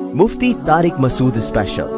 मुफ्ती Tariq Masood special.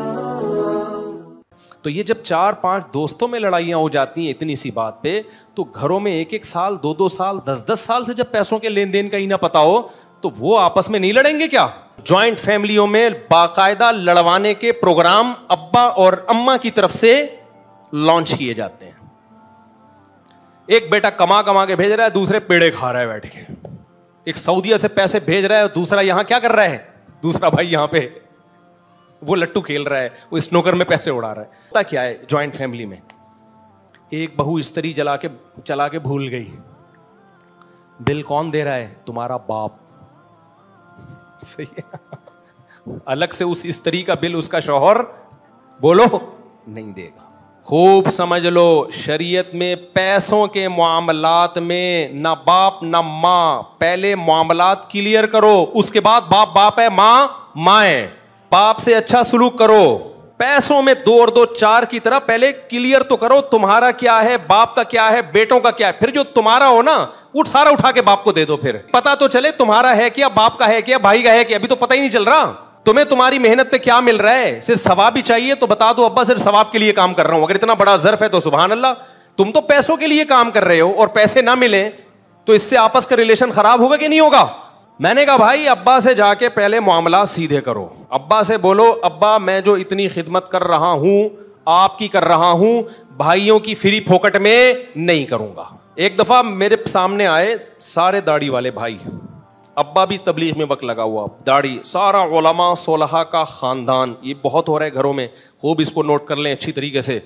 तो ये जब 4-5 दोस्तों में लड़ाइयां हो जाती हैं इतनी सी बात पे, तो घरों में 1-1 साल 2-2 साल 10-10 साल से जब पैसों के लेन देन का ही ना पता हो, तो वो आपस में नहीं लड़ेंगे क्या? ज्वाइंट फैमिलियों में बाकायदा लड़वाने के प्रोग्राम अब्बा और अम्मा की तरफ से लॉन्च किए जाते हैं। एक बेटा कमा कमा के भेज रहा है, दूसरे पेड़े खा रहा है बैठ के। एक सऊदीया से पैसे भेज रहा है और दूसरा यहां क्या कर रहा है? दूसरा भाई यहां पे वो लट्टू खेल रहा है, वो स्नोकर में पैसे उड़ा रहा है। पता क्या है ज्वाइंट फैमिली में? एक बहू इस्त्री चला के भूल गई। बिल कौन दे रहा है? तुम्हारा बाप। सही है। अलग से उस स्त्री का बिल उसका शौहर बोलो नहीं देगा। खूब समझ लो, शरीयत में पैसों के मामलात में ना बाप ना मां, पहले मामलात क्लियर करो, उसके बाद बाप बाप है, मां मां है। बाप से अच्छा सलूक करो। पैसों में 2 और 2 4 की तरह पहले क्लियर तो करो, तुम्हारा क्या है, बाप का क्या है, बेटों का क्या है। फिर जो तुम्हारा हो ना, सारा उठा के बाप को दे दो। फिर पता तो चले तुम्हारा है क्या, बाप का है क्या, भाई का है क्या। अभी तो पता ही नहीं चल रहा तुम्हें तुम्हारी मेहनत पे क्या मिल रहा है। सिर्फ सवाब ही चाहिए तो बता दो अब्बा सिर्फ सवाब के लिए काम कर रहा हूं। अगर इतना बड़ा ज़र्फ है तो सुभान अल्लाह। तुम तो पैसों के लिए काम कर रहे हो और पैसे ना मिले तो इससे आपस का रिलेशन खराब होगा कि नहीं होगा? मैंने कहा भाई अब्बा से जाके पहले मामला सीधे करो। अब्बा से बोलो अब्बा मैं जो इतनी खिदमत कर रहा हूं आपकी कर रहा हूं, भाइयों की फ्री फोकट में नहीं करूंगा। एक दफा मेरे सामने आए सारे दाढ़ी वाले भाई, अब्बा भी तबलीग में वक्त लगा हुआ, दाढ़ी, सारा उलमा सोलहा का खानदान। ये बहुत हो रहा है घरों में, खूब इसको नोट कर लें अच्छी तरीके से।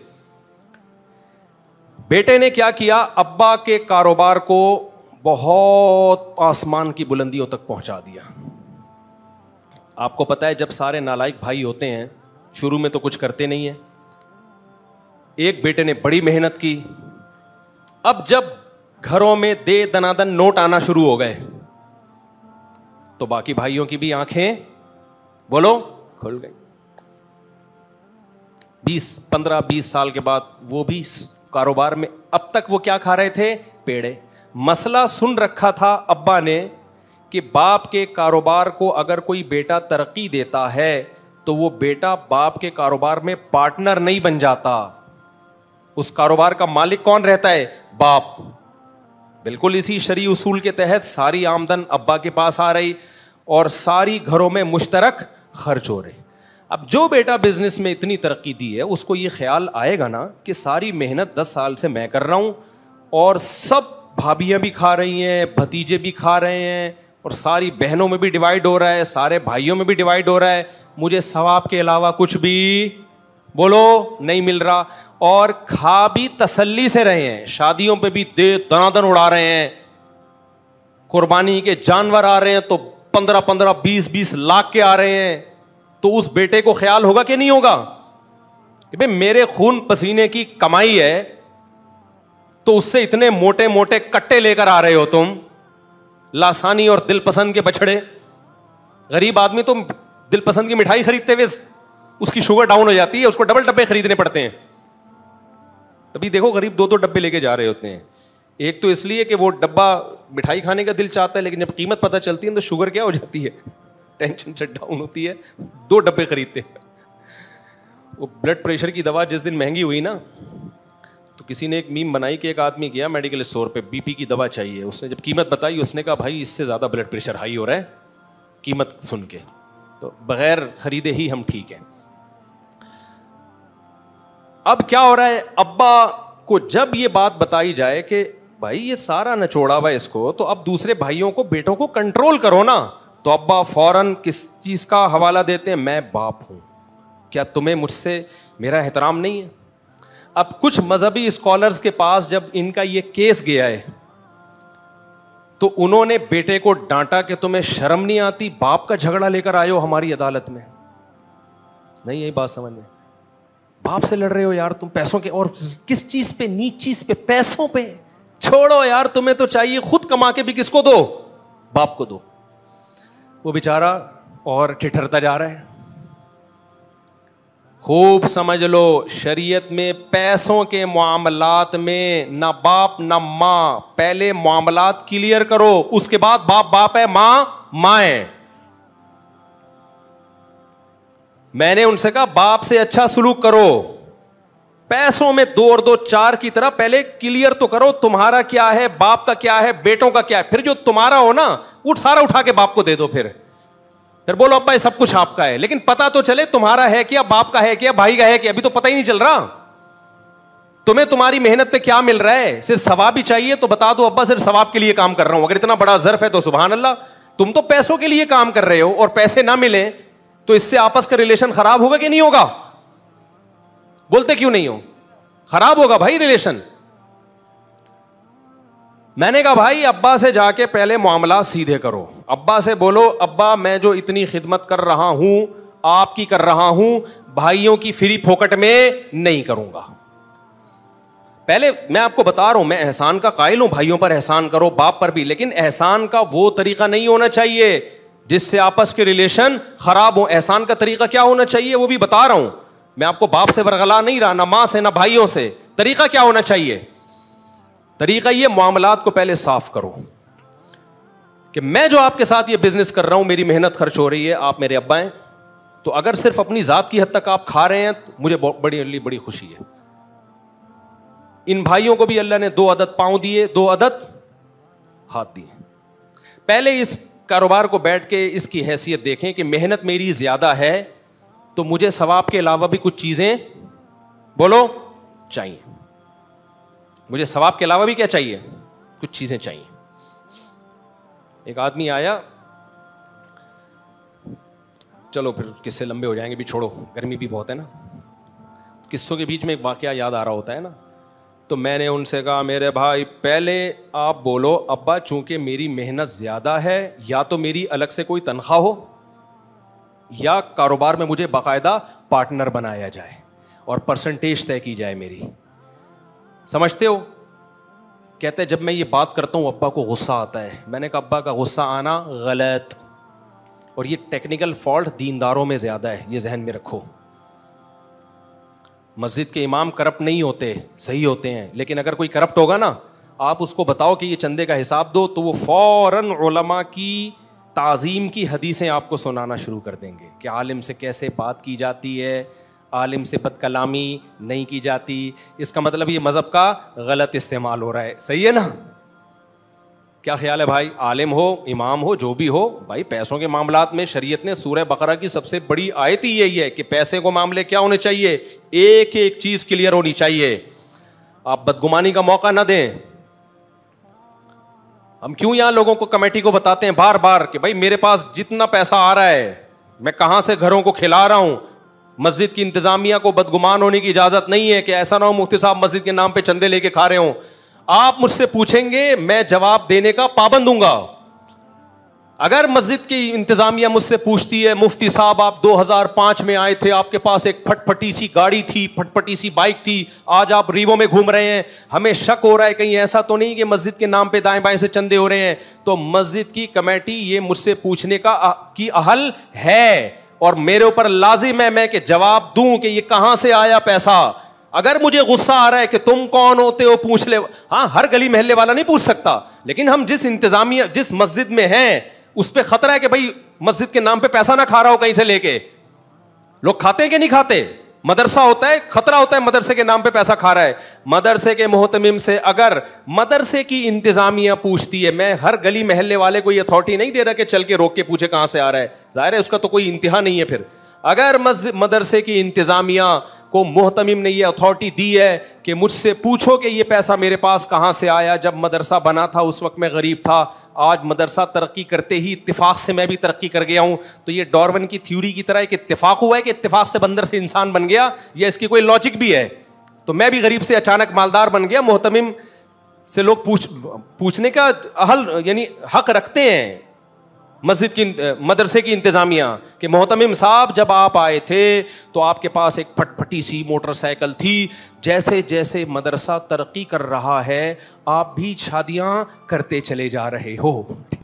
बेटे ने क्या किया, अब्बा के कारोबार को बहुत आसमान की बुलंदियों तक पहुंचा दिया। आपको पता है जब सारे नालायक भाई होते हैं शुरू में तो कुछ करते नहीं है। एक बेटे ने बड़ी मेहनत की। अब जब घरों में दे दनादन नोट आना शुरू हो गए तो बाकी भाइयों की भी आंखें बोलो खुल गई। 15-20 साल के बाद वो भी कारोबार में, अब तक वो क्या खा रहे थे? पेड़े। मसला सुन रखा था अब्बा ने कि बाप के कारोबार को अगर कोई बेटा तरक्की देता है तो वो बेटा बाप के कारोबार में पार्टनर नहीं बन जाता। उस कारोबार का मालिक कौन रहता है? बाप। बिल्कुल इसी शरई उसूल के तहत सारी आमदन अब्बा के पास आ रही और सारी घरों में मुश्तरक खर्च हो रही। अब जो बेटा बिजनेस में इतनी तरक्की दी है उसको ये ख्याल आएगा ना कि सारी मेहनत 10 साल से मैं कर रहा हूं और सब भाभियां भी खा रही हैं, भतीजे भी खा रहे हैं और सारी बहनों में भी डिवाइड हो रहा है, सारे भाइयों में भी डिवाइड हो रहा है, मुझे सवाब के अलावा कुछ भी बोलो नहीं मिल रहा। और खा भी तसल्ली से रहे हैं, शादियों पे भी दे दनादन उड़ा रहे हैं, कुर्बानी के जानवर आ रहे हैं तो 15-15 20-20 लाख के आ रहे हैं। तो उस बेटे को ख्याल होगा कि नहीं होगा कि भाई मेरे खून पसीने की कमाई है तो उससे इतने मोटे मोटे कट्टे लेकर आ रहे हो तुम, लासानी और दिलपसंद के बछड़े। गरीब आदमी तो दिलपसंद की मिठाई खरीदते हुए उसकी शुगर डाउन हो जाती है, उसको डबल डब्बे खरीदने पड़ते हैं। तभी देखो गरीब 2-2 डब्बे लेके जा रहे होते हैं। एक तो इसलिए कि वो डब्बा मिठाई खाने का दिल चाहता है, लेकिन जब कीमत पता चलती है तो शुगर क्या हो जाती है, टेंशन से डाउन होती है, 2 डब्बे खरीदते हैं। वो ब्लड प्रेशर की दवा जिस दिन महंगी हुई ना तो किसी ने एक मीम बनाई कि एक आदमी गया मेडिकल स्टोर पे, बीपी की दवा चाहिए। उसने जब कीमत बताई उसने कहा भाई इससे ज़्यादा ब्लड प्रेशर हाई हो रहा है कीमत सुन के, तो बगैर खरीदे ही हम ठीक हैं। अब क्या हो रहा है, अब्बा को जब ये बात बताई जाए कि भाई ये सारा नचोड़ा हुआ इसको, तो अब दूसरे भाइयों को बेटों को कंट्रोल करो ना, तो अब्बा फौरन किस चीज़ का हवाला देते हैं? मैं बाप हूं, क्या तुम्हें मुझसे मेरा एहतराम नहीं है? अब कुछ मजहबी स्कॉलर्स के पास जब इनका ये केस गया है तो उन्होंने बेटे को डांटा कि तुम्हें शर्म नहीं आती, बाप का झगड़ा लेकर आए हो हमारी अदालत में। नहीं यही बात समझ में, बाप से लड़ रहे हो यार तुम पैसों के, और किस चीज पे? नीच चीज पे, पैसों पे। छोड़ो यार, तुम्हें तो चाहिए खुद कमा के भी किसको दो? बाप को दो। वो बेचारा और ठिठरता जा रहा है। खूब समझ लो, शरीयत में पैसों के मामलात में ना बाप ना मां, पहले मामलात क्लियर करो, उसके बाद बाप बाप है, मां मां है। میں نے ان سے کہا باپ سے اچھا سلوک کرو, پیسوں میں 2 اور 2 4 کی طرح پہلے کلیئر تو کرو تمہارا کیا ہے, باپ کا کیا ہے, بیٹوں کا کیا ہے, پھر جو تمہارا ہو نا سارا اٹھا کے باپ کو دے دو, پھر بولو ابا یہ سب کچھ آپ کا ہے, لیکن پتا تو چلے تمہارا ہے کیا, باپ کا ہے کیا, بھائی کا ہے کیا, ابھی تو پتہ ہی نہیں چل رہا. تمہیں تمہاری محنت پہ کیا مل رہا ہے, صرف ثواب ہی چاہیے تو بتا دو ابا صرف ثواب کے لیے کام کر رہا ہوں. اگر اتنا بڑا ظرف ہے تو سبحان اللہ. تم تو پیسوں کے لیے کام کر رہے ہو اور پیسے نہ ملیں تو اس سے آپس کا ریلیشن خراب ہوگا کہ نہیں ہوگا؟ بولتے کیوں نہیں ہو؟ خراب ہوگا بھائی ریلیشن. میں نے کہا بھائی ابا سے جا کے پہلے معاملات سیدھے کرو, ابا سے بولو ابا میں جو اتنی خدمت کر رہا ہوں آپ کی کر رہا ہوں, بھائیوں کی فری پھوکٹ میں نہیں کروں گا. پہلے میں آپ کو بتا رہا ہوں, میں احسان کا قائل ہوں, بھائیوں پر احسان کرو, باپ پر بھی, لیکن احسان کا وہ طریقہ نہیں ہونا چاہیے جس سے آپس کے ریلیشن خراب ہو. احسان کا طریقہ کیا ہونا چاہیے وہ بھی بتا رہا ہوں. میں آپ کو باپ سے برگلا نہیں رہا, نہ ماں سے نہ بھائیوں سے. طریقہ کیا ہونا چاہیے؟ طریقہ یہ معاملات کو پہلے صاف کرو کہ میں جو آپ کے ساتھ یہ بزنس کر رہا ہوں میری محنت خرچ ہو رہی ہے, آپ میرے ابا ہیں, تو اگر صرف اپنی ذات کی حد تک آپ کھا رہے ہیں تو مجھے بڑی خوشی ہے. ان بھائیوں کو بھی اللہ نے 2 عدد پاؤں دیے, 2 عدد ہاتھ دیے. پہلے اس کاروبار کو بیٹھ کے اس کی حیثیت دیکھیں کہ محنت میری زیادہ ہے تو مجھے ثواب کے علاوہ بھی کچھ چیزیں بولو چاہیے. مجھے ثواب کے علاوہ بھی کیا چاہیے؟ کچھ چیزیں چاہیے. ایک آدمی آیا, چلو پھر قصے لمبے ہو جائیں گے بھی, چھوڑو, گرمی بھی بہت ہے نا. قصوں کے بیچ میں ایک واقعہ یاد آ رہا ہوتا ہے نا. تو میں نے ان سے کہا میرے بھائی پہلے آپ بولو ابا چونکہ میری محنت زیادہ ہے, یا تو میری الگ سے کوئی تنخواہ ہو یا کاروبار میں مجھے باقاعدہ پارٹنر بنایا جائے اور پرسنٹیج طے کی جائے میری. سمجھتے ہو؟ کہتے جب میں یہ بات کرتا ہوں ابا کو غصہ آتا ہے. میں نے کہا ابا کا غصہ آنا غلط, اور یہ ٹیکنیکل فالٹ دینداروں میں زیادہ ہے, یہ ذہن میں رکھو. مسجد کے امام کرپٹ نہیں ہوتے, صحیح ہوتے ہیں, لیکن اگر کوئی کرپٹ ہوگا نا آپ اس کو بتاؤ کہ یہ چندے کا حساب دو تو وہ فوراً علماء کی تعظیم کی حدیثیں آپ کو سنانا شروع کر دیں گے کہ عالم سے کیسے بات کی جاتی ہے, عالم سے بد کلامی نہیں کی جاتی. اس کا مطلب یہ مذہب کا غلط استعمال ہو رہا ہے. صحیح ہے نا؟ کیا خیال ہے بھائی؟ عالم ہو امام ہو جو بھی ہو بھائی, پیسوں کے معاملات میں شریعت نے سورہ بقرہ کی سب سے بڑی آیت ہی یہی ہے کہ پیسے کو معاملے کیا ہونے چاہیے, ایک ایک چیز کلیئر ہونی چاہیے. آپ بدگمانی کا موقع نہ دیں. ہم کیوں یہاں لوگوں کو کمیٹی کو بتاتے ہیں بار بار کہ بھائی میرے پاس جتنا پیسہ آ رہا ہے میں کہاں سے گھروں کو کھلا رہا ہوں. مسجد کی انتظامیہ کو بدگمان ہونے کی اجازت نہیں ہے کہ ایسا نہ ہو مفتی صاحب مسجد کے نام پہ چندے لے کے کھا رہے ہوں. آپ مجھ سے پوچھیں گے میں جواب دینے کا پابند ہوں گا. اگر مسجد کی انتظامیہ مجھ سے پوچھتی ہے مفتی صاحب آپ 2005 میں آئے تھے, آپ کے پاس ایک پھٹ پھٹی سی گاڑی تھی, پھٹ پھٹی سی بائک تھی, آج آپ ریوو میں گھوم رہے ہیں, ہمیں شک ہو رہا ہے کہیں ایسا تو نہیں کہ مسجد کے نام پہ دائیں بائیں سے چندے ہو رہے ہیں, تو مسجد کی کمیٹی یہ مجھ سے پوچھنے کی اہل ہے اور میرے اوپر لازم ہے میں کہ جواب دوں کہ یہ کہاں سے آیا پیسہ. اگر مجھے غصہ آ رہا ہے کہ تم کون ہوتے ہو پوچھ لے, ہاں ہر گلی محلے والا نہیں پوچھ سکتا, لیکن ہم جس انتظامیہ جس مسجد میں ہیں اس پہ خطرہ ہے کہ بھائی مسجد کے نام پہ پیسہ نہ کھا رہا ہو کہیں سے لے کے. لوگ کھاتے ہیں کہ نہیں کھاتے؟ مدرسہ ہوتا ہے, خطرہ ہوتا ہے مدرسے کے نام پہ پیسہ کھا رہا ہے. مدرسے کے محتمم سے اگر مدرسے کی انتظامیہ پوچھتی ہے, میں ہر گلی محلے والے کو یہ اتھارٹی نہیں دے رہا کہ چل کے روک کے پوچھے کہاں سے آ رہا ہے, ظاہر ہے اس کا تو کوئی انتہا نہیں ہے. پھر اگر مدرسے کی انتظامیہ کو محتمم نے یہ اتھارٹی دی ہے کہ مجھ سے پوچھو کہ یہ پیسہ میرے پاس کہاں سے آیا, جب مدرسہ بنا تھا اس وقت میں غریب تھا, آج مدرسہ ترقی کرتے ہی اتفاق سے میں بھی ترقی کر گیا ہوں, تو یہ ڈارون کی تھیوری کی طرح ایک اتفاق ہوا ہے کہ اتفاق سے بندر سے انسان بن گیا, یا اس کی کوئی لاجک بھی ہے؟ تو میں بھی غریب سے اچانک مالدار بن گیا. محتمم سے لوگ پوچھنے کا اہل یعنی حق رکھتے ہیں مسجد کی مدرسے کی انتظامیہ کہ محتمم صاحب جب آپ آئے تھے تو آپ کے پاس ایک پھٹ پھٹی سی موٹر سائیکل تھی, جیسے جیسے مدرسہ ترقی کر رہا ہے آپ بھی شادیاں کرتے چلے جا رہے ہو.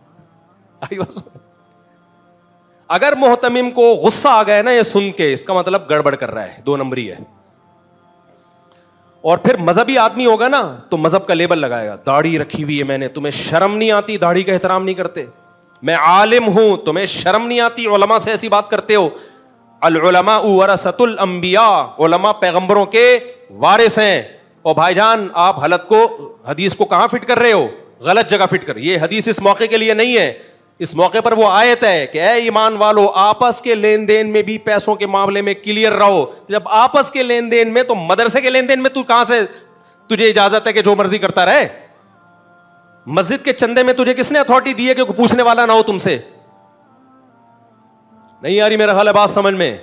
اگر محتمم کو غصہ آ گیا نا یہ سن کے, اس کا مطلب گڑبڑ کر رہا ہے, 2 نمبری ہے. اور پھر مذہبی آدمی ہوگا نا تو مذہب کا لیبل لگائے گا, داڑھی رکھی ہوئی ہے میں نے, تمہیں شرم نہیں آتی, داڑھی کا احترام نہیں کرتے. میں عالم ہوں, تمہیں شرم نہیں آتی, علماء سے ایسی بات کرتے ہو. العلماء ورثۃ الانبیاء، علماء پیغمبروں کے وارث ہیں. اور بھائی جان آپ حدیث کو کہاں فٹ کر رہے ہو؟ غلط جگہ فٹ کر. یہ حدیث اس موقع کے لیے نہیں ہے. اس موقع پر وہ آیت ہے کہ اے ایمان والو آپس کے لین دین میں بھی پیسوں کے معاملے میں کلیئر رہو. جب آپس کے لین دین میں تو مدرسے کے لین دین میں تو کہاں سے تجھے اجازت ہے کہ جو مرضی کرتا رہے؟ مسجد کے چندے میں تجھے کس نے اتھارٹی دی ہے کہ کوئی پوچھنے والا نہ ہو تم سے؟ نہیں آ رہی میرا خیال ہے بات سمجھ میں؟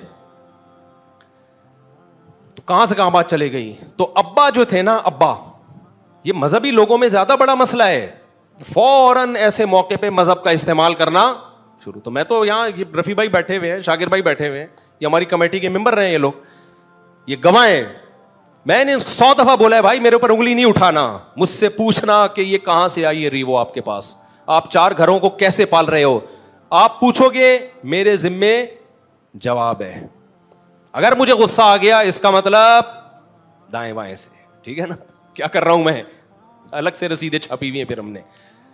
تو کہاں سے کہاں بات چلے گئی؟ تو ابا جو تھے نا، ابا، یہ مذہبی لوگوں میں زیادہ بڑا مسئلہ ہے. فوراً ایسے موقع پہ مذہب کا استعمال کرنا شروع. تو میں تو یہاں یہ رفیع بھائی بیٹھے ہوئے ہیں، شاکر بھائی بیٹھے ہوئے ہیں، یہ ہماری کمیٹی کے ممبر رہے ہیں، یہ لوگ، یہ گواہ ہیں. میں نے 100 دفعہ بولا ہے بھائی میرے اوپر انگلی نہیں اٹھانا، مجھ سے پوچھنا کہ یہ کہاں سے آئی ہے ریوو آپ کے پاس، آپ 4 گھروں کو کیسے پال رہے ہو. آپ پوچھو گے میرے ذمے جواب ہے. اگر مجھے غصہ آ گیا اس کا مطلب دائیں بائیں سے، ٹھیک ہے نا، کیا کر رہا ہوں میں، الگ سے رسیدیں چھاپی ہوئی ہیں پھر ہم نے.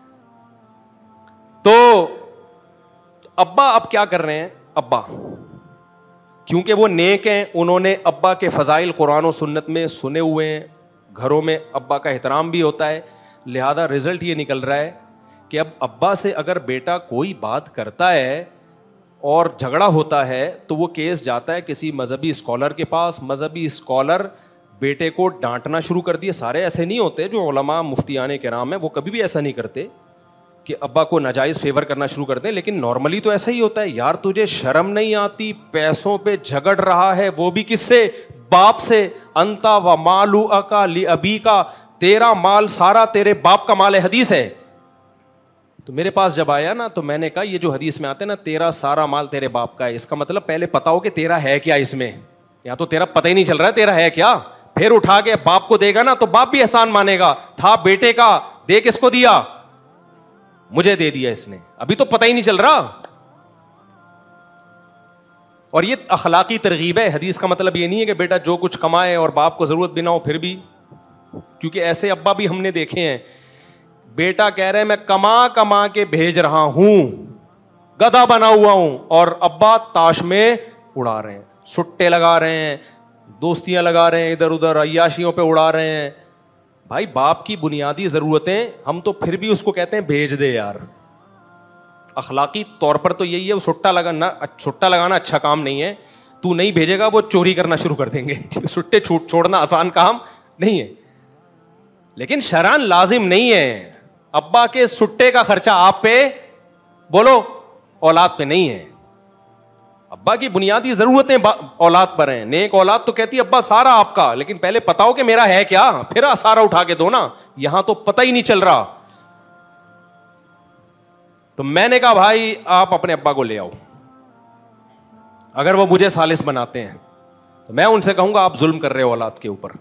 تو ابا اب کیا کر رہے ہیں؟ ابا کیونکہ وہ نیک ہیں، انہوں نے ابا کے فضائل قرآن و سنت میں سنے ہوئے ہیں، گھروں میں ابا کا احترام بھی ہوتا ہے، لہذا رزلٹ یہ نکل رہا ہے کہ اب ابا سے اگر بیٹا کوئی بات کرتا ہے اور جھگڑا ہوتا ہے تو وہ کیس جاتا ہے کسی مذہبی اسکالر کے پاس. مذہبی اسکالر بیٹے کو ڈانٹنا شروع کر دیے. سارے ایسے نہیں ہوتے جو علماء مفتیان کرام ہیں، وہ کبھی بھی ایسا نہیں کرتے کہ ابا کو ناجائز فیور کرنا شروع کر دیں، لیکن نارملی تو ایسا ہی ہوتا ہے. یار تجھے شرم نہیں آتی؟ پیسوں پہ جھگڑ رہا ہے، وہ بھی کس سے؟ باپ سے. انتا و مالک لابیک، تیرا مال سارا تیرے باپ کا مال ہے، حدیث ہے. تو میرے پاس جب آیا نا تو میں نے کہا یہ جو حدیث میں آتے نا تیرا سارا مال تیرے باپ کا ہے، اس کا مطلب پہلے پتا ہو کہ تیرا ہے کیا اس میں. یا تو تیرا پتہ ہی نہیں چل رہا ہے تیرا ہے کیا، پھر اٹھا کے باپ کو دے گا نا تو باپ بھی احسان مانے گا. تھا بیٹے کا، دے کس کو دیا؟ مجھے دے دیا اس نے، ابھی تو پتہ ہی نہیں چل رہا. اور یہ اخلاقی ترغیب ہے. حدیث کا مطلب یہ نہیں ہے کہ بیٹا جو کچھ کمائے اور باپ کو ضرورت بھی نہ ہو پھر بھی، کیونکہ ایسے ابا بھی ہم نے دیکھے ہیں. بیٹا کہہ رہے ہیں میں کما کے بھیج رہا ہوں، گدھا بنا ہوا ہوں، اور ابا تاش میں اڑا رہے ہیں، سٹے لگا رہے ہیں، دوستیاں لگا رہے ہیں، ادھر ادھر عیاشیوں پہ اڑا رہے ہیں. بھائی باپ کی بنیادی ضرورتیں ہم تو پھر بھی اس کو کہتے ہیں بھیج دے یار. اخلاقی طور پر تو یہی ہے. وہ سٹا لگانا اچھا کام نہیں ہے. تو نہیں بھیجے گا وہ چوری کرنا شروع کر دیں گے. سٹے چھوڑنا آسان کام نہیں ہے، لیکن شرعاً لازم نہیں ہے. ابا کے سٹے کا خرچہ آپ پہ، بولو، اولاد پہ نہیں ہے. ابا کی بنیادی ضرورتیں اولاد پر ہیں. نیک اولاد تو کہتی ہے ابا سارا آپ کا، لیکن پہلے پتا ہو کہ میرا ہے کیا، پھر سارا اٹھا کے دو نا. یہاں تو پتہ ہی نہیں چل رہا. تو میں نے کہا بھائی آپ اپنے ابا کو لے آؤ، اگر وہ مجھے ثالث بناتے ہیں تو میں ان سے کہوں گا آپ ظلم کر رہے ہو اولاد کے اوپر.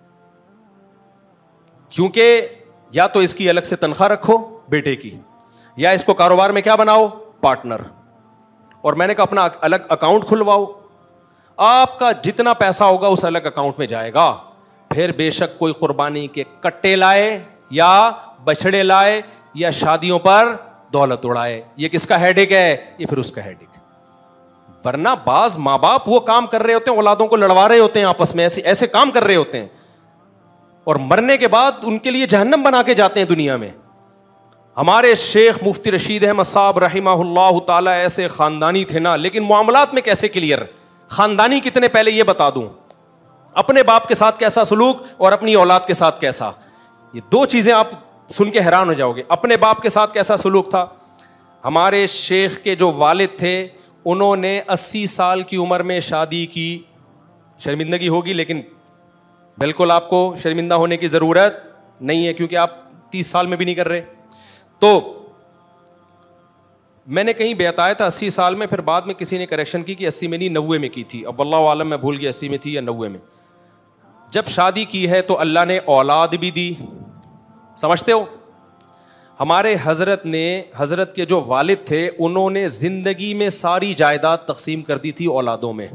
کیونکہ یا تو اس کی الگ سے تنخواہ رکھو بیٹے کی، یا اس کو کاروبار میں کیا بناؤ، پارٹنر. اور میں نے کہا اپنا الگ اکاؤنٹ کھلواؤ، آپ کا جتنا پیسہ ہوگا اس الگ اکاؤنٹ میں جائے گا. پھر بے شک کوئی قربانی کے کٹے لائے یا بچڑے لائے یا شادیوں پر دولت اڑائے، یہ کس کا ہیڈک ہے؟ یہ پھر اس کا ہیڈک. ورنہ بعض ماں باپ وہ کام کر رہے ہوتے ہیں، اولادوں کو لڑوا رہے ہوتے ہیں آپس میں، ایسے کام کر رہے ہوتے ہیں، اور مرنے کے بعد ان کے لیے جہنم بنا کے جاتے ہیں دنیا میں. ہمارے شیخ مفتی رشید احمد صاحب رحمہ اللہ تعالی ایسے خاندانی تھے نا، لیکن معاملات میں کیسے کلیئر. خاندانی کتنے پہلے یہ بتا دوں، اپنے باپ کے ساتھ کیسا سلوک اور اپنی اولاد کے ساتھ کیسا. یہ 2 چیزیں آپ سن کے حیران ہو جاؤ گے. اپنے باپ کے ساتھ کیسا سلوک تھا. ہمارے شیخ کے جو والد تھے انہوں نے 80 سال کی عمر میں شادی کی. شرمندگی ہوگی لیکن بالکل آپ کو شرمندہ ہونے کی ضرورت نہیں ہے، کیونکہ آپ 30 سال میں بھی نہیں کر رہے. تو میں نے کہیں بتایا تھا 80 سال میں، پھر بعد میں کسی نے کریکشن کی کہ 80 میں نہیں 90 میں کی تھی. اب واللہ عالم میں بھول گیا 80 میں تھی یا 90 میں. جب شادی کی ہے تو اللہ نے اولاد بھی دی. سمجھتے ہو؟ ہمارے حضرت کے جو والد تھے انہوں نے زندگی میں ساری جائیداد تقسیم کر دی تھی اولادوں میں.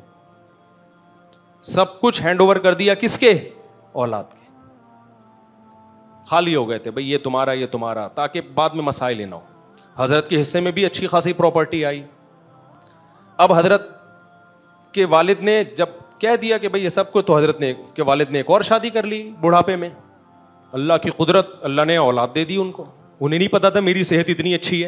سب کچھ ہینڈ اوور کر دیا کس کے؟ اولاد کے. خالی ہو گئے تھے بھئی یہ تمہارا تاکہ بعد میں مسائل نہ ہو. حضرت کے حصے میں بھی اچھی خاصی پراپرٹی آئی. اب حضرت کے والد نے جب کہہ دیا کہ بھائی یہ سب کو, تو حضرت نے کے والد نے ایک اور شادی کر لی بڑھاپے میں. اللہ کی قدرت, اللہ نے اولاد دے دی ان کو. انہیں نہیں پتا تھا میری صحت اتنی اچھی ہے.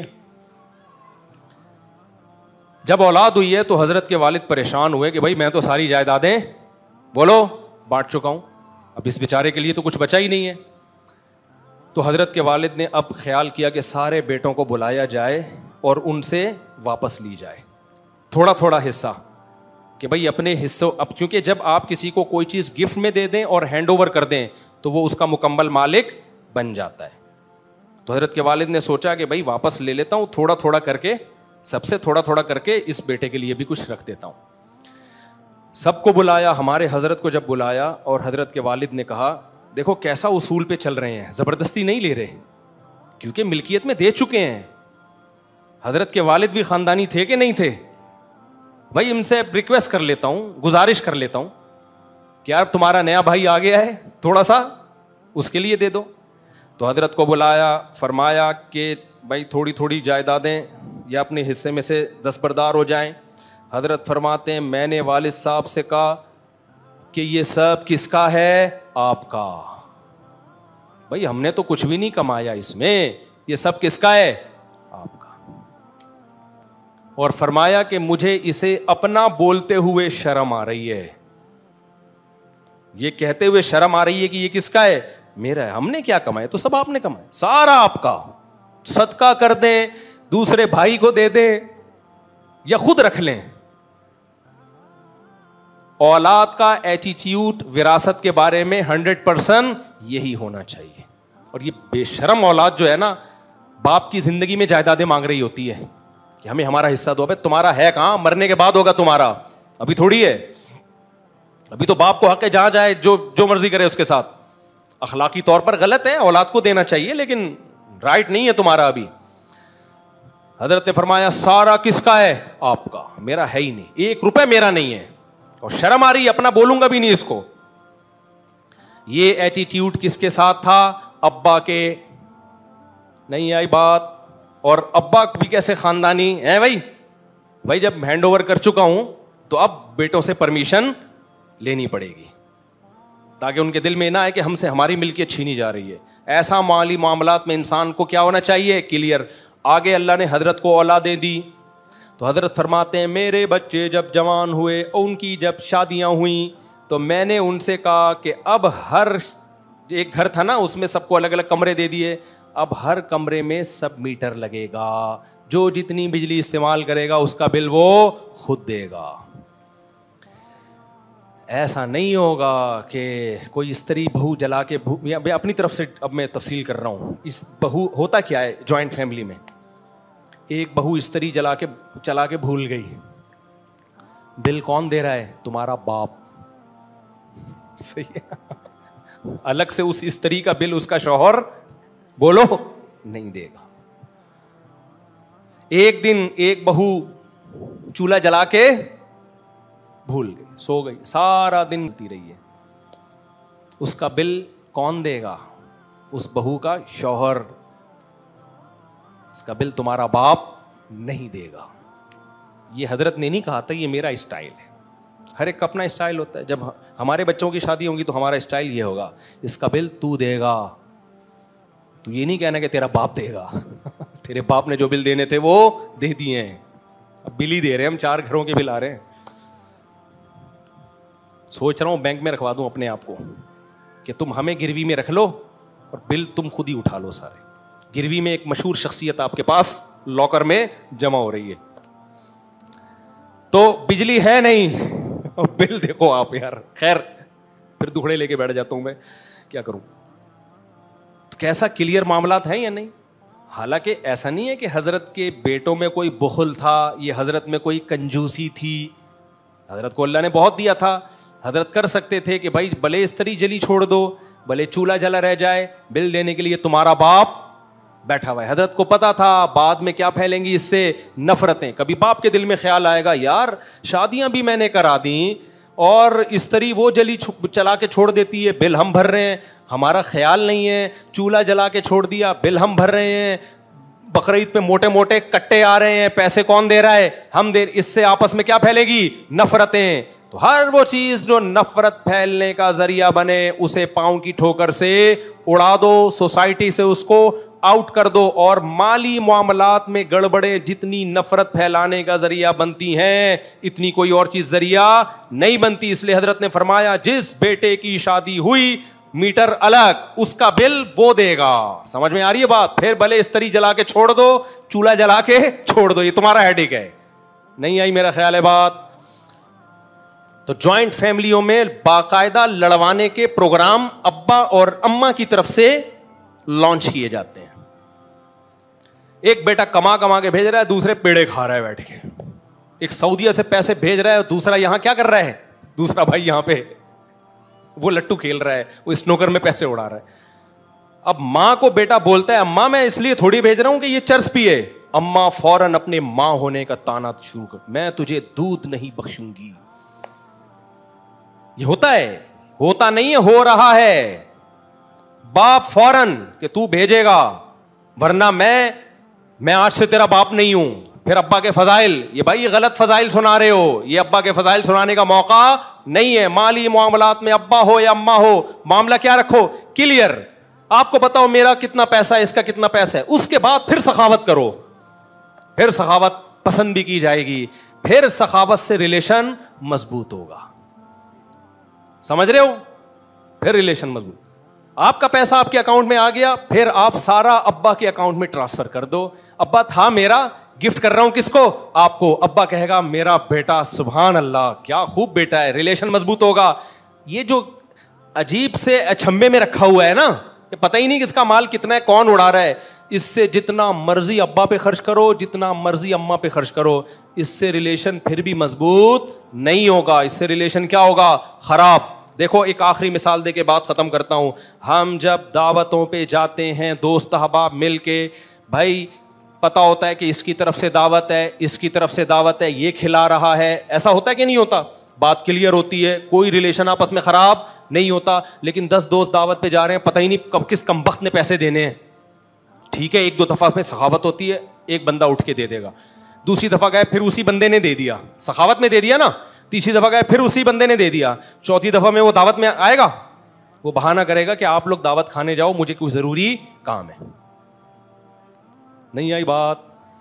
جب اولاد ہوئی ہے تو حضرت کے والد پریشان ہوئے کہ بھائی میں تو ساری جائیدادیں بولو بانٹ چکا ہوں, اب اس بیچارے کے لیے تو کچھ بچا ہی نہیں ہے. تو حضرت کے والد نے اب خیال کیا کہ سارے بیٹوں کو بلایا جائے اور ان سے واپس لی جائے تھوڑا تھوڑا حصہ, کہ بھائی اپنے حصوں. اب کیونکہ جب آپ کسی کو کوئی چیز گفٹ میں دے دیں اور ہینڈ اوور کر دیں تو وہ اس کا مکمل مالک بن جاتا ہے. تو حضرت کے والد نے سوچا کہ بھائی واپس لے لیتا ہوں, تھوڑا تھوڑا کر کے, سب سے تھوڑا تھوڑا کر کے اس بیٹے کے لیے بھی کچھ رکھ دیتا ہوں. سب کو بلایا, ہمارے حضرت کو جب بلایا اور حضرت کے والد نے کہا دیکھو کیسا اصول پہ چل رہے ہیں, زبردستی نہیں لے رہے, کیونکہ ملکیت میں دے چکے ہیں. حضرت کے والد بھی خاندانی تھے کہ نہیں تھے؟ بھائی ان سے ریکویسٹ کر لیتا ہوں, گزارش کر لیتا ہوں کہ یار تمہارا نیا بھائی آ گیا ہے, تھوڑا سا اس کے لیے دے دو. تو حضرت کو بلایا, فرمایا کہ بھائی تھوڑی تھوڑی جائیدادیں یا اپنے حصے میں سے دستبردار ہو جائیں. حضرت فرماتے ہیں میں نے والد صاحب سے کہا کہ یہ سب کس کا ہے؟ آپ کا. بھائی ہم نے تو کچھ بھی نہیں کمایا اس میں, یہ سب کس کا ہے؟ آپ کا. اور فرمایا کہ مجھے اسے اپنا بولتے ہوئے شرم آ رہی ہے, یہ کہتے ہوئے شرم آ رہی ہے کہ یہ کس کا ہے؟ میرا ہے. ہم نے کیا کمایا؟ تو سب آپ نے کمایا, سارا آپ کا. صدقہ کر دیں, دوسرے بھائی کو دے دیں, یا خود رکھ لیں. اولاد کا ایٹیٹیوڈ وراثت کے بارے میں 100% یہی ہونا چاہیے. اور یہ بے شرم اولاد جو ہے نا, باپ کی زندگی میں جائیدادیں مانگ رہی ہوتی ہے کہ ہمیں ہمارا حصہ دو. بھائی تمہارا ہے کہاں, مرنے کے بعد ہوگا تمہارا, ابھی تھوڑی ہے. ابھی تو باپ کو حق ہے جہاں جائے جو مرضی کرے اس کے ساتھ. اخلاقی طور پر غلط ہے, اولاد کو دینا چاہیے لیکن رائٹ نہیں ہے تمہارا ابھی. حضرت نے فرمایا سارا کس کا ہے؟ آپ کا. میرا ہے ہی نہیں, 1 روپے میرا نہیں ہے, اور شرم آ رہی ہے, اپنا بولوں گا بھی نہیں اس کو. یہ ایٹیٹیوڈ کس کے ساتھ تھا؟ ابا کے. نہیں آئی بات؟ اور ابا بھی کیسے خاندانی ہے بھائی جب ہینڈ اوور کر چکا ہوں تو اب بیٹوں سے پرمیشن لینی پڑے گی, تاکہ ان کے دل میں نہ آئے کہ ہم سے ہماری ملکیت چھینی جا رہی ہے. ایسا مالی معاملات میں انسان کو کیا ہونا چاہیے؟ کلیئر. آگے اللہ نے حضرت کو اولادیں دی, تو حضرت فرماتے ہیں میرے بچے جب جوان ہوئے, ان کی جب شادیاں ہوئیں, تو میں نے ان سے کہا کہ اب ہر ایک گھر تھا نا, اس میں سب کو الگ الگ کمرے دے دیے, اب ہر کمرے میں سب میٹر لگے گا, جو جتنی بجلی استعمال کرے گا اس کا بل وہ خود دے گا. ایسا نہیں ہوگا کہ کوئی استری بہو جلا کے, میں اپنی طرف سے اب میں تفصیل کر رہا ہوں. اس بہو ہوتا کیا ہے جوائنٹ فیملی میں, ایک بہو استری چلا کے بھول گئی, بل کون دے رہا ہے؟ تمہارا باپ. صحیح ہے, الگ سے اس استری کا بل اس کا شوہر بولو نہیں دے گا. ایک دن ایک بہو چولہا جلا کے بھول گئی, سو گئی, سارا دن تی رہی ہے, اس کا بل کون دے گا؟ اس بہو کا شوہر. اس کا بل تمہارا باپ نہیں دے گا. یہ حضرت نے نہیں کہا تھا, یہ میرا اسٹائل ہے. ہر ایک کا اپنا اسٹائل ہوتا ہے. جب ہمارے بچوں کی شادی ہوگی تو ہمارا اسٹائل یہ ہوگا, اس کا بل تو دے گا. تو یہ نہیں کہنا کہ تیرا باپ دے گا. تیرے باپ نے جو بل دینے تھے وہ دے دیے ہیں, اب بل ہی دے رہے ہیں ہم, 4 گھروں کے بل آ رہے ہیں. سوچ رہا ہوں بینک میں رکھوا دوں اپنے آپ کو کہ تم ہمیں گروی میں رکھ لو اور بل تم خود ہی اٹھا لو سارے. گروی میں ایک مشہور شخصیت آپ کے پاس لاکر میں جمع ہو رہی ہے, تو بجلی ہے نہیں اور بل دیکھو آپ. یار خیر, پھر دکھڑے لے کے بیٹھ جاتا ہوں میں, کیا کروں. کیسا کلیئر معاملات ہیں یا نہیں؟ حالانکہ ایسا نہیں ہے کہ حضرت کے بیٹوں میں کوئی بخل تھا, یہ حضرت میں کوئی کنجوسی تھی. حضرت کو اللہ نے بہت دیا تھا, حضرت کر سکتے تھے کہ بھائی بھلے استری جلی چھوڑ دو, بھلے چولہا جلا رہ جائے, بل دینے کے لیے تمہارا باپ بیٹھا ہوا ہے. حضرت کو پتا تھا بعد میں کیا پھیلیں گی اس سے نفرتیں. کبھی باپ کے دل میں خیال آئے گا یار شادیاں بھی میں نے کرا دیں اور استری وہ جلی چلا کے چھوڑ دیتی ہے, بل ہم بھر رہے ہیں, ہمارا خیال نہیں ہے. چولہا جلا کے چھوڑ دیا, بل ہم بھر رہے ہیں. بقرعید پہ موٹے موٹے کٹے آ رہے ہیں, پیسے کون دے رہا ہے؟ ہم دے. اس سے آپس میں کیا پھیلے گی؟ نفرتیں. تو ہر وہ چیز جو نفرت پھیلنے کا ذریعہ بنے اسے پاؤں کی ٹھوکر سے اڑا دو, سوسائٹی سے اس کو آؤٹ کر دو. اور مالی معاملات میں گڑبڑیں جتنی نفرت پھیلانے کا ذریعہ بنتی ہیں اتنی کوئی اور چیز ذریعہ نہیں بنتی. اس لیے حضرت نے فرمایا جس بیٹے کی شادی ہوئی میٹر الگ, اس کا بل وہ دے گا. سمجھ میں آ رہی ہے بات؟ پھر بھلے استری جلا کے چھوڑ دو, چولہا جلا کے چھوڑ دو, یہ تمہارا ہیڈیک ہے. نہیں آئی میرا خیال ہے بات؟ تو جوائنٹ فیملیوں میں باقاعدہ لڑوانے کے پروگرام ابا اور اماں کی طرف سے لانچ کیے جاتے ہیں. ایک بیٹا کما کما کے بھیج رہا ہے, دوسرے پیڑے کھا رہا ہے بیٹھ کے. ایک سعودیہ سے پیسے بھیج رہا ہے, دوسرا یہاں کیا کر رہا ہے؟ دوسرا بھائی یہاں پہ وہ لٹو کھیل رہا ہے, وہ اسنوکر میں پیسے اڑا رہا ہے. اب ماں کو بیٹا بولتا ہے اماں میں اس لیے تھوڑی بھیج رہا ہوں کہ یہ چرس پیے. اماں فوراً اپنے ماں ہونے کا تانا شروع کر, میں تجھے دودھ نہیں بخشوں گی. یہ ہوتا ہے, ہوتا نہیں ہے, ہو رہا ہے. باپ فوراً کہ تو بھیجے گا ورنہ میں آج سے تیرا باپ نہیں ہوں. پھر ابا کے فضائل, یہ بھائی یہ غلط فضائل سنا رہے ہو, یہ ابا کے فضائل سنانے کا موقع نہیں ہے. مالی معاملات میں ابا ہو یا اماں ہو, معاملہ کیا رکھو؟ کلیئر. آپ کو بتاؤ میرا کتنا پیسہ ہے, اس کا کتنا پیسہ ہے. اس کے بعد پھر سخاوت کرو, پھر سخاوت پسند بھی کی جائے گی, پھر سخاوت سے ریلیشن مضبوط ہوگا. سمجھ رہے ہو؟ پھر ریلیشن مضبوط. آپ کا پیسہ آپ کے اکاؤنٹ میں آ گیا, پھر آپ سارا ابا کے اکاؤنٹ میں ٹرانسفر کر دو. ابا تھا میرا, گفٹ کر رہا ہوں کس کو؟ آپ کو. ابا کہے گا میرا بیٹا, سبحان اللہ کیا خوب بیٹا ہے, ریلیشن مضبوط ہوگا. یہ جو عجیب سے اچھمبے میں رکھا ہوا ہے نا, پتہ ہی نہیں کس کا مال کتنا ہے, کون اڑا رہا ہے, اس سے جتنا مرضی ابا پہ خرچ کرو, جتنا مرضی اماں پہ خرچ کرو, اس سے ریلیشن پھر بھی مضبوط نہیں ہوگا. اس سے ریلیشن کیا ہوگا؟ خراب. دیکھو ایک آخری مثال دے کے بات ختم کرتا ہوں. ہم جب دعوتوں پہ جاتے ہیں دوست احباب مل کے, بھائی پتا ہوتا ہے کہ اس کی طرف سے دعوت ہے, اس کی طرف سے دعوت ہے, یہ کھلا رہا ہے, ایسا ہوتا ہے کہ نہیں ہوتا؟ بات کلیئر ہوتی ہے, کوئی ریلیشن آپس میں خراب نہیں ہوتا. لیکن 10 دوست دعوت پہ جا رہے ہیں, پتہ ہی نہیں کب کس کمبخت نے پیسے دینے ہیں. ٹھیک ہے, 1-2 دفعہ میں سخاوت ہوتی ہے, ایک بندہ اٹھ کے دے دے گا. دوسری دفعہ گئے پھر اسی بندے نے دے دیا, سخاوت میں دے دیا نا. تیسری دفعہ گئے پھر اسی بندے نے دے دیا. چوتھی دفعہ میں وہ دعوت میں آئے گا, وہ بہانہ کرے گا کہ آپ لوگ دعوت کھانے جاؤ, مجھے کوئی ضروری کام ہے. نہیں آئی بات؟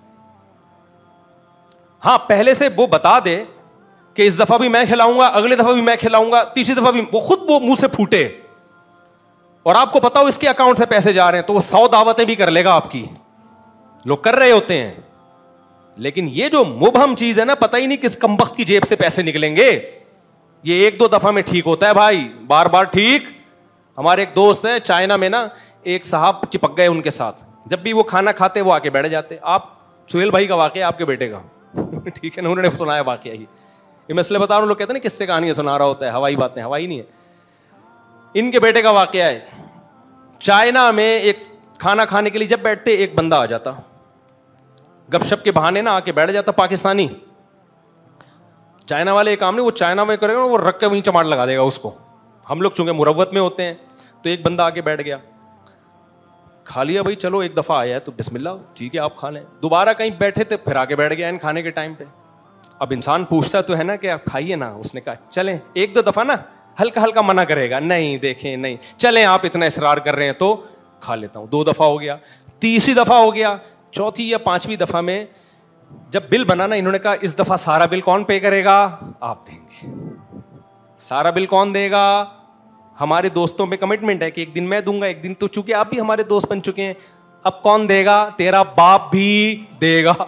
ہاں پہلے سے وہ بتا دے کہ اس دفعہ بھی میں کھلاؤں گا, اگلے دفعہ بھی میں کھلاؤں گا, تیسری دفعہ بھی, وہ خود وہ منہ سے پھوٹے اور آپ کو پتا ہو اس کے اکاؤنٹ سے پیسے جا رہے ہیں, تو وہ 100 دعوتیں بھی کر لے گا آپ کی. لوگ کر رہے ہوتے ہیں. لیکن یہ جو مبہم چیز ہے نا, پتہ ہی نہیں کس کمبخت کی جیب سے پیسے نکلیں گے. یہ 1-2 دفعہ میں ٹھیک ہوتا ہے بھائی, بار بار ٹھیک. ہمارے ایک دوست ہیں چائنا میں نا, ایک صاحب چپک گئے ان کے ساتھ, جب بھی وہ کھانا کھاتے وہ آ کے بیٹھ جاتے. آپ سہیل بھائی کا واقعہ, آپ کے بیٹے کا ٹھیک ہے نا, انہوں نے سنایا واقعہ. یہ مسئلے بتا رہا ہوں, لوگ کہتے ہیں نا کس سے کہانیاں سنا رہا ہوتا ہے, ہوائی باتیں. ہوائی نہیں ہے, ان کے بیٹے کا واقعہ ہے. چائنا میں ایک کھانا کھانے کے لیے جب بیٹھتے, ایک بندہ آ جاتا, گپ شپ کے بہانے نا آ کے بیٹھ جاتا, پاکستانی. چائنا والے ایک کام نہیں, وہ چائنا میں کرے گا, وہ رکھ کے وہیں چماٹ لگا دے گا اس کو. ہم لوگ چونکہ مروت میں ہوتے ہیں, تو ایک بندہ آ کے بیٹھ گیا, کھا لیا بھائی, چلو ایک دفعہ آیا ہے تو بسم اللہ ٹھیک ہے آپ کھا لیں. دوبارہ کہیں بیٹھے تھے, پھر آ کے بیٹھ گیا ان کھانے کے ٹائم پہ. اب انسان پوچھتا تو ہے نا کہ آپ کھائیے نا. اس نے کہا چلیں 1-2 دفعہ نا ہلکا ہلکا منع کرے گا, نہیں دیکھیں نہیں, چلیں آپ اتنا اصرار کر رہے ہیں تو کھا لیتا ہوں. 2 دفعہ ہو گیا, تیسری دفعہ ہو گیا, چوتھی یا 5ویں دفعہ میں جب بل بنا نا, انہوں نے کہا اس دفعہ سارا بل کون پے کرے گا؟ آپ دیں گے. سارا بل کون دے گا؟ ہمارے دوستوں میں کمٹمنٹ ہے کہ ایک دن میں دوں گا, ایک دن تو, چونکہ آپ بھی ہمارے دوست بن چکے ہیں. اب کون دے گا؟ تیرا باپ بھی دے گا.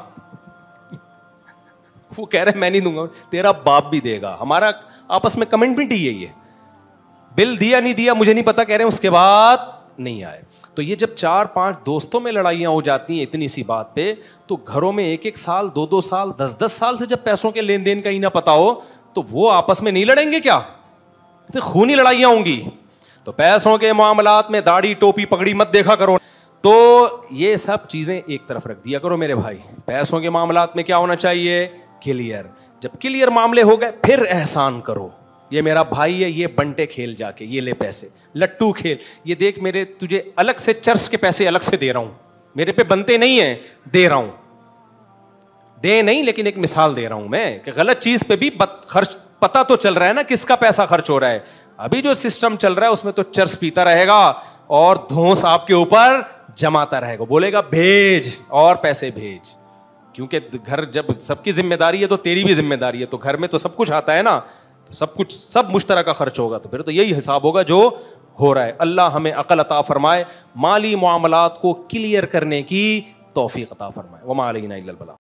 وہ کہہ رہے میں نہیں دوں گا, تیرا باپ بھی دے گا. ہمارا آپس میں کمٹمنٹ ہی یہی ہے. بل دیا نہیں دیا مجھے نہیں پتا, کہہ رہے ہیں اس کے بعد نہیں آئے. تو یہ جب 4-5 دوستوں میں لڑائیاں ہو جاتی ہیں اتنی سی بات پہ, تو گھروں میں 1-1 سال 2-2 سال 10-10 سال سے جب پیسوں کے لین دین کا ہی نہ پتا ہو, تو وہ آپس میں نہیں لڑیں گے کیا؟ تو خونی لڑائیاں ہوں گی. تو پیسوں کے معاملات میں داڑھی ٹوپی پگڑی مت دیکھا کرو. تو یہ سب چیزیں ایک طرف رکھ دیا کرو میرے بھائی. پیسوں کے معاملات میں کیا ہونا چاہیے؟ کلیئر. جب کلیئر معاملے ہو گئے پھر احسان کرو. یہ میرا بھائی ہے, یہ بنٹے کھیل جا کے, یہ لے پیسے, لٹو کھیل, یہ دیکھ میرے تجھے الگ سے چرس کے پیسے الگ سے دے رہا ہوں, میرے پہ بنتے نہیں ہیں, دے رہا ہوں, دے نہیں لیکن ایک مثال دے رہا ہوں میں کہ غلط چیز پہ بھی خرچ پتا تو چل رہا ہے نا کس کا پیسہ خرچ ہو رہا ہے. ابھی جو سسٹم چل رہا ہے اس میں تو چرس پیتا رہے گا اور دھونس آپ کے اوپر جماتا رہے گا, بولے گا بھیج اور پیسے بھیج, کیونکہ گھر جب سب کی ذمہ داری ہے تو تیری بھی ذمہ داری ہے, تو گھر میں تو سب کچھ آتا ہے نا, تو سب کچھ سب مشترکہ خرچ ہوگا, تو پھر تو یہی حساب ہوگا جو ہو رہا ہے. اللہ ہمیں عقل عطا فرمائے, مالی معاملات کو کلیئر کرنے کی توفیق عطا فرمائے. وما علینا الا البلاغ.